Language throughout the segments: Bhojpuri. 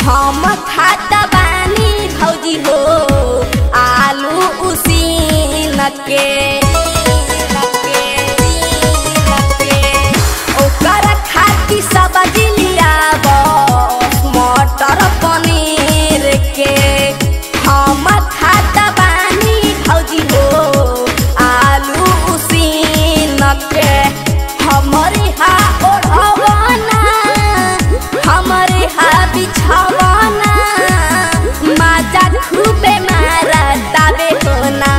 हम खाता बानी भौजी हो आलू उसीन के ओकर खाती सब्जी लियाब मटर पनीर के हम खाता बानी भौजी हो आलू उसीन के हमरे हा ओढ़वना हमरे हा बिछवना माजा खूबे मारा ताबे होना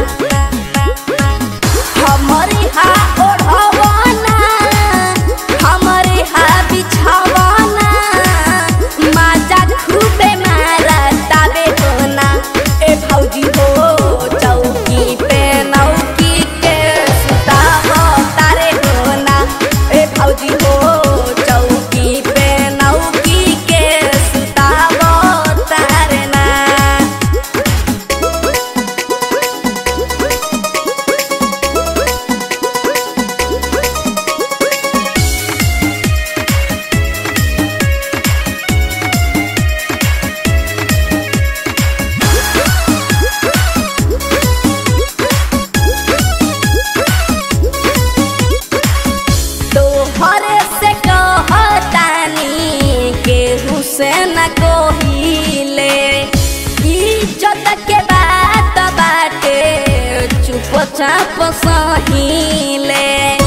हमरे हा ओढ़वना हमरे हा बिछवना माजा खूबे मारा ताबे होना ए भौजी हो चौकी पे नौकी के सुताव तारे होना ए भौजी हो चौकी पे नौकी के सुताव तारे ना तोहरे से कहतानी केहू से न कोहिले इज्जत के बात बाटे चुपचाप सहिले।